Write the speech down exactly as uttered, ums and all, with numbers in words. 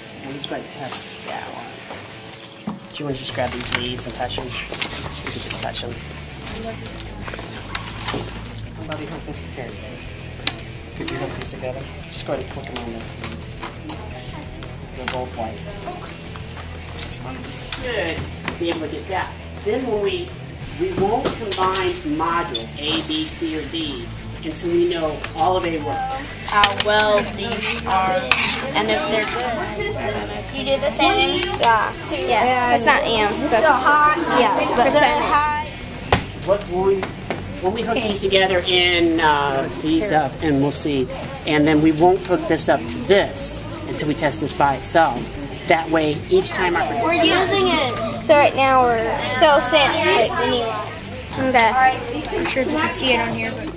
Let's go ahead and test that one. Do you want to just grab these leads and touch them? You could just touch them. Somebody hook this here. Could you hook these together? Just go ahead and hook them on those leads. They're both white. Should be able to get that. Then when we we won't combine modules A, B, C, or D until we know all of A works. How well these are, and if they're good. You do the same? Yeah. Yeah. yeah. It's not amps. That's hot. Yeah. Percent. What when we, when we hook these together in uh, these up, and we'll see, and then we won't hook this up to this until we test this by itself. That way, each time our we're using it. So right now we're so Sam. Wait, we need. Okay. I'm sure if you can see it on here, but.